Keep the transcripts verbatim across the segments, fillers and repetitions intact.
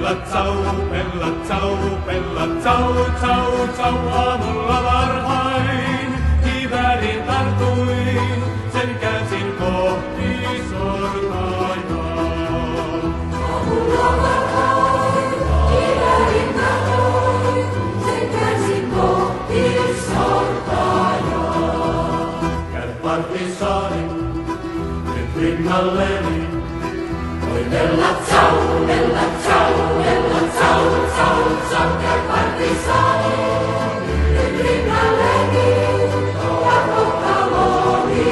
Pella tsau, pella tsau, pella tsau, tsau, tsau, aamulla varhain. Kiväärin tartuin, sen käsin kohti sortaajaa. Aamulla varhain, kiväärin tartuin, sen käsin kohti sortaajaa. Käy partisaani, nyt rinnalleni. Oi pella tsau, pella tsau, pella tsau, tsau, tsau, käy partisaani, nyt rinnalleni, ja kohtaloni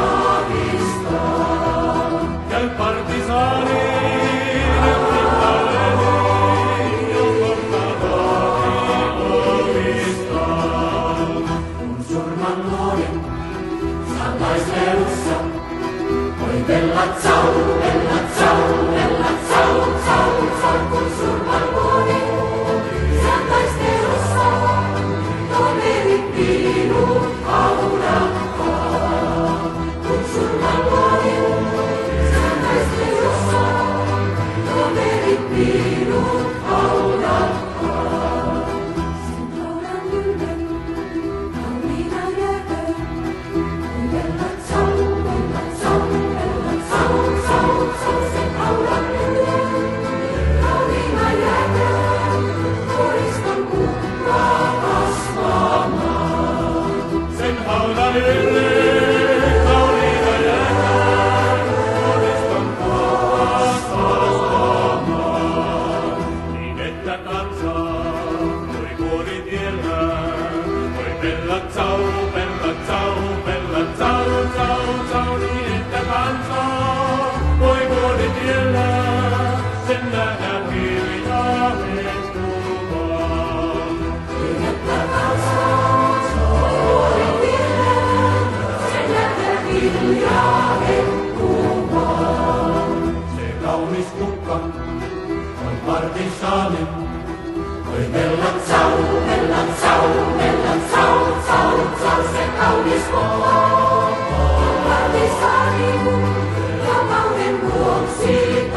aavistaa. Käy partisaani, nyt rinnalleni, ja kohtaloni aavistaa. Kun surman luodin, saan taistelussa, oi pella tsau, pella tsau, pella tsau, tsau, tsau, kun surman luodin, saan taistelussa, toverit minut aurattaa. Kun surman luodin, saan taistelussa, toverit minut aurattaa. Sen haudan ylden, kauniina jääköön, oi pella tsau, pella tsau, pella tsau, tsau, tsau, sen haudan ylden, kauniina jääköön, koriston kukkaa kasvamaan. Sen haudan ylle, kauniina jääkään, koriston kukkaa kasvamaan. Niin että kansaa voi vuoritiellään, voi pella tsau, pella tsau, pella tsau, tsau, tsau, niin että kansaa voi vuoritiellään, sen nähdä hiljaa hetkumaan. Niin että kansaa voi vuoritiellään, sen nähdä hiljaa hetkumaan. Se kaunis kukka on partisaani, oi pella Tsau, pella tsau, pella tsau, tsau, tsau, se kaunis kukka on partisaani, ja kauden vuoksi